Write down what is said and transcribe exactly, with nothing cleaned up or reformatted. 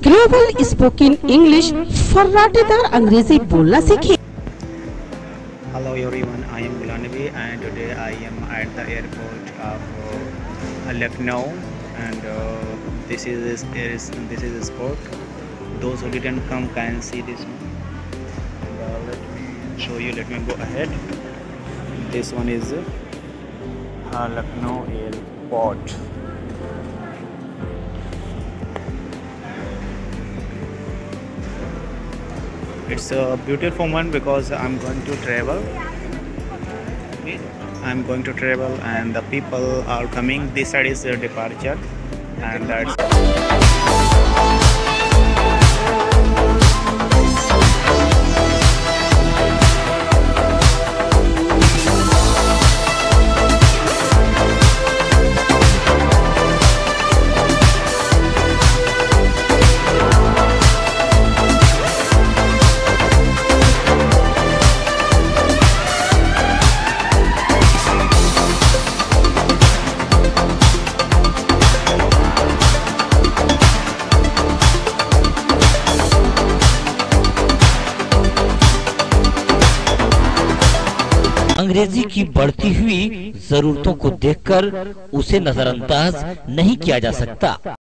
Global spoken English फर्राटेदार अंग्रेजी बोलना सीखिए। Hello everyone, I am Nabi and today I am at the airport of uh, LUCKNOO and uh, this is is this is a spot. Those who didn't come can see this one. And, uh, let me show you. Let me go ahead. This one is uh, LUCKNOO airport. It's a beautiful one because I'm going to travel. I'm going to travel and the people are coming. This side is a departure and that's अंग्रेजी की बढ़ती हुई जरूरतों को देखकर उसे नजरअंदाज नहीं किया जा सकता।